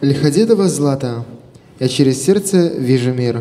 Лиходедово Злата. Я через сердце вижу мир.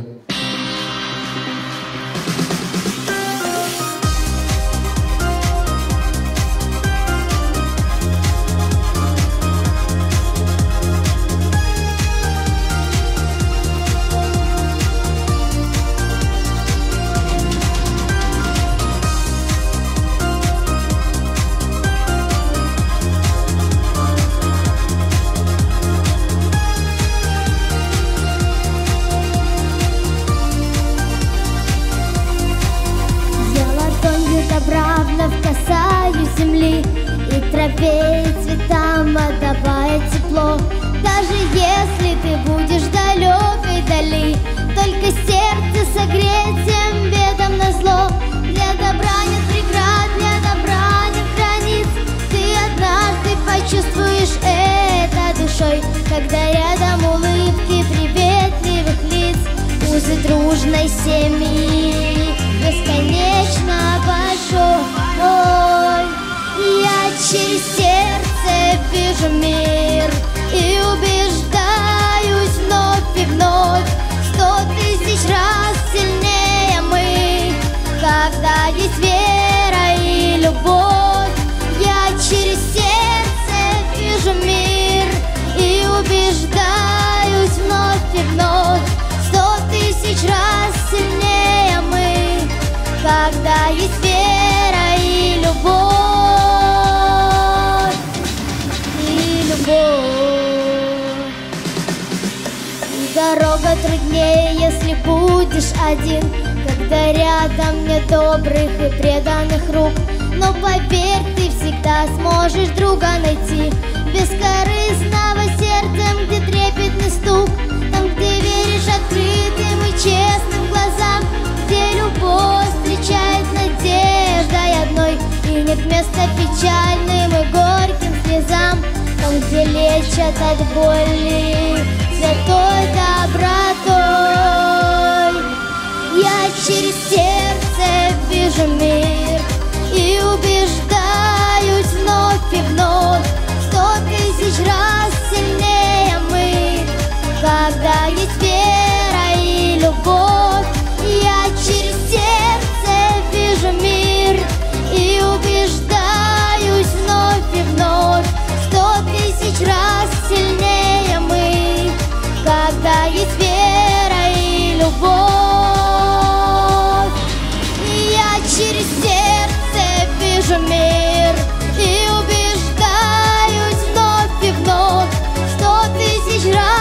Касаюсь земли, и траве, и цветам отдавая тепло. Даже если ты будешь далекой дали, только сердце согреть всем бедам назло. Для добра нет преград, для добра нет границ. Ты однажды почувствуешь это душой, когда рядом улыбки приветливых лиц, узы дружной семьи бесконечно большой. Я через сердце вижу мир и убеждаюсь вновь и вновь: 100 000 раз сильнее мы, когда есть вера и любовь. Я через сердце вижу мир и убеждаюсь вновь и вновь: 100 000 раз сильнее мы, когда есть вера и любовь. Дорога труднее, если будешь один, когда рядом нет добрых и преданных рук. Но поверь, ты всегда сможешь друга найти, бескорыстного сердцем, где трепетный стук, там, где веришь открытым и честным глазам, где любовь встречает надеждой одной, и нет места печальным и горьким слезам, там, где лечат от боли святой добротой. Я через сердце вижу мир и убеждаюсь вновь и вновь: 100 000 раз сильнее мы, когда есть вера и любовь. Я через сердце вижу мир и убеждаюсь вновь и вновь: 100 000 раз сильнее мы, когда есть вера и любовь. Я через сердце вижу мир и убеждаюсь вновь и вновь: 100 000 раз